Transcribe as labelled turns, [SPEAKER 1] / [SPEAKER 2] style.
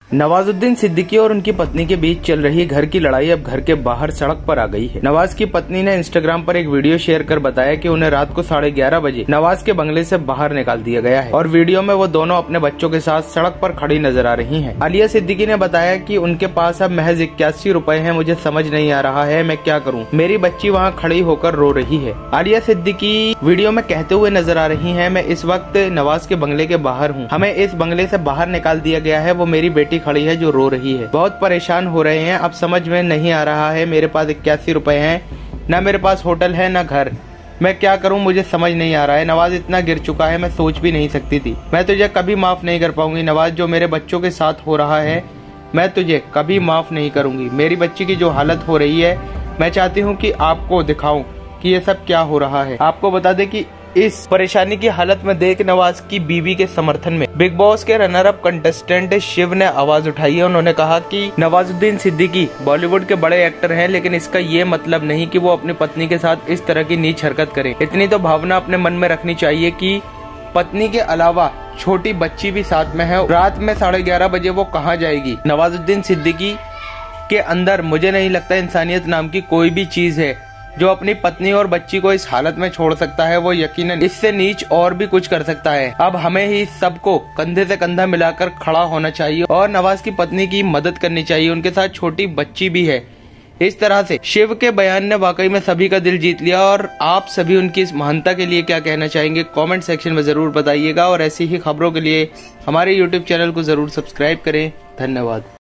[SPEAKER 1] नवाजुद्दीन सिद्दीकी और उनकी पत्नी के बीच चल रही घर की लड़ाई अब घर के बाहर सड़क पर आ गई है। नवाज की पत्नी ने इंस्टाग्राम पर एक वीडियो शेयर कर बताया कि उन्हें रात को 11:30 बजे नवाज के बंगले से बाहर निकाल दिया गया है और वीडियो में वो दोनों अपने बच्चों के साथ सड़क पर खड़ी नजर आ रही हैं। आलिया सिद्दीकी ने बताया कि उनके पास अब महज 81 रुपए है, मुझे समझ नहीं आ रहा है मैं क्या करूँ, मेरी बच्ची वहाँ खड़ी होकर रो रही है। आलिया सिद्दीकी वीडियो में कहते हुए नजर आ रही है, मैं इस वक्त नवाज के बंगले के बाहर हूँ, हमें इस बंगले से बाहर निकाल दिया गया है, वो मेरी बेटी खड़ी है जो रो रही है, बहुत परेशान हो रहे हैं, अब समझ में नहीं आ रहा है, मेरे पास 81 रुपए हैं, न मेरे पास होटल है न घर, मैं क्या करूं मुझे समझ नहीं आ रहा है। नवाज इतना गिर चुका है मैं सोच भी नहीं सकती थी, मैं तुझे कभी माफ नहीं कर पाऊंगी नवाज, जो मेरे बच्चों के साथ हो रहा है मैं तुझे कभी माफ नहीं करूंगी। मेरी बच्ची की जो हालत हो रही है मैं चाहती हूँ कि आपको दिखाऊं कि ये सब क्या हो रहा है। आपको बता दें कि इस परेशानी की हालत में देख नवाज की बीवी के समर्थन में बिग बॉस के रनर अप कंटेस्टेंट शिव ने आवाज उठाई है। उन्होंने कहा कि नवाजुद्दीन सिद्दीकी बॉलीवुड के बड़े एक्टर हैं, लेकिन इसका ये मतलब नहीं कि वो अपनी पत्नी के साथ इस तरह की नीच हरकत करें। इतनी तो भावना अपने मन में रखनी चाहिए कि पत्नी के अलावा छोटी बच्ची भी साथ में है, रात में 11:30 बजे वो कहाँ जाएगी। नवाजुद्दीन सिद्दीकी के अंदर मुझे नहीं लगता इंसानियत नाम की कोई भी चीज है जो अपनी पत्नी और बच्ची को इस हालत में छोड़ सकता है। वो यकीनन इससे नीच और भी कुछ कर सकता है। अब हमें ही सबको कंधे से कंधा मिलाकर खड़ा होना चाहिए और नवाज की पत्नी की मदद करनी चाहिए, उनके साथ छोटी बच्ची भी है। इस तरह से शिव के बयान ने वाकई में सभी का दिल जीत लिया और आप सभी उनकी इस महानता के लिए क्या कहना चाहेंगे कमेंट सेक्शन में जरूर बताइएगा और ऐसी ही खबरों के लिए हमारे YouTube चैनल को जरूर सब्सक्राइब करें। धन्यवाद।